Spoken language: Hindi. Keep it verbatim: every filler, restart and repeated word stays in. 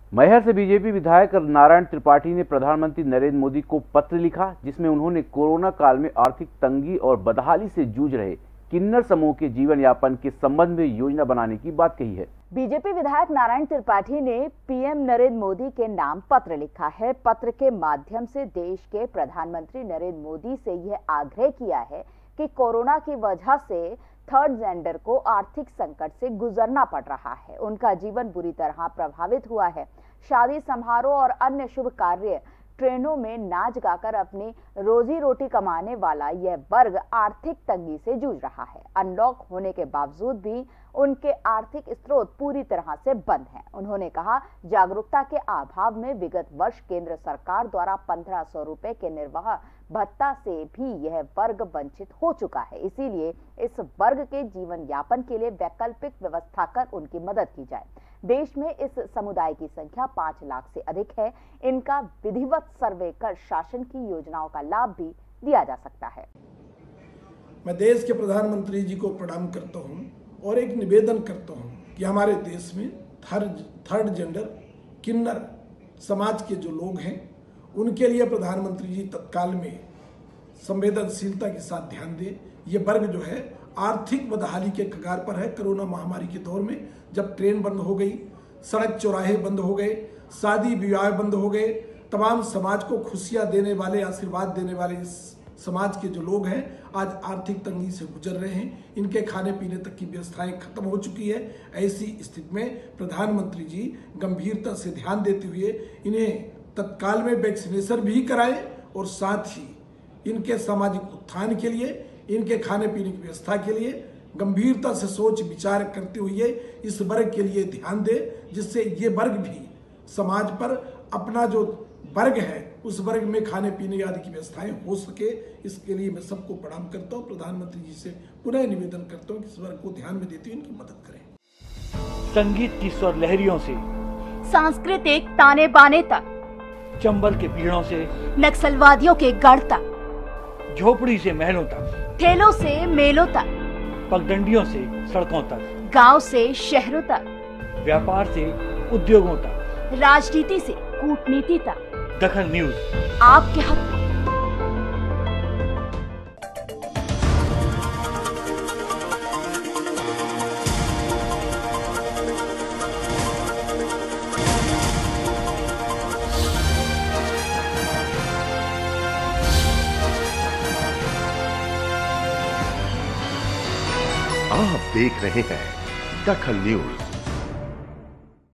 मैहर से बीजेपी विधायक नारायण त्रिपाठी ने प्रधानमंत्री नरेंद्र मोदी को पत्र लिखा, जिसमें उन्होंने कोरोना काल में आर्थिक तंगी और बदहाली से जूझ रहे किन्नर समूह के जीवन यापन के संबंध में योजना बनाने की बात कही है। बीजेपी विधायक नारायण त्रिपाठी ने पीएम नरेंद्र मोदी के नाम पत्र लिखा है। पत्र के माध्यम से देश के प्रधानमंत्री नरेंद्र मोदी से यह आग्रह किया है कि कोरोना की वजह से थर्ड जेंडर को आर्थिक संकट से गुजरना पड़ रहा है। उनका जीवन बुरी तरह प्रभावित हुआ है। शादी समारोह और अन्य शुभ कार्य, ट्रेनों में नाच गाकर अपनी रोजी रोटी कमाने वाला यह वर्ग आर्थिक तंगी से जूझ रहा है। अनलॉक होने के बावजूद भी उनके आर्थिक स्रोत पूरी तरह से बंद हैं। उन्होंने कहा, जागरूकता के अभाव में विगत वर्ष केंद्र सरकार द्वारा पंद्रह सौ रुपए के निर्वाह भत्ता से भी यह वर्ग वंचित हो चुका है। इसीलिए इस वर्ग के जीवन यापन के लिए वैकल्पिक व्यवस्था कर उनकी मदद की जाए। देश में इस समुदाय की संख्या पांच लाख से अधिक है। इनका विधिवत सर्वे कर शासन की योजनाओं का लाभ भी दिया जा सकता है। मैं देश के प्रधानमंत्री जी को प्रणाम करता हूं और एक निवेदन करता हूं कि हमारे देश में थर्ड थर्ड जेंडर किन्नर समाज के जो लोग हैं, उनके लिए प्रधानमंत्री जी तत्काल में संवेदनशीलता के साथ ध्यान दें। ये वर्ग जो है आर्थिक बदहाली के कगार पर है। कोरोना महामारी के दौर में जब ट्रेन बंद हो गई, सड़क चौराहे बंद हो गए, शादी विवाह बंद हो गए, तमाम समाज को खुशियां देने वाले, आशीर्वाद देने वाले इस समाज के जो लोग हैं आज आर्थिक तंगी से गुजर रहे हैं। इनके खाने पीने तक की व्यवस्थाएं खत्म हो चुकी है। ऐसी स्थिति में प्रधानमंत्री जी गंभीरता से ध्यान देते हुए इन्हें तत्काल में वैक्सीनेशन भी कराएं और साथ ही इनके सामाजिक उत्थान के लिए, इनके खाने पीने की व्यवस्था के लिए गंभीरता से सोच विचार करते हुए इस वर्ग के लिए ध्यान दे, जिससे ये वर्ग भी समाज पर अपना जो वर्ग है उस वर्ग में खाने पीने आदि की व्यवस्थाएं हो सके। इसके लिए मैं सबको प्रणाम करता हूं। प्रधानमंत्री जी से पुनः निवेदन करता हूं कि इस वर्ग को ध्यान में देते हुए इनकी मदद करें। संगीत की स्वर लहरियों से सांस्कृतिक ताने बाने तक, चंबल के पीड़ों से नक्सलवादियों के गढ़ तक, झोपड़ी से महलों तक, ठेलों से मेलों तक, पगडंडियों से सड़कों तक, गांव से शहरों तक, व्यापार से उद्योगों तक, राजनीति से कूटनीति तक, दखन न्यूज आपके हक में। आप देख रहे हैं दखन न्यूज।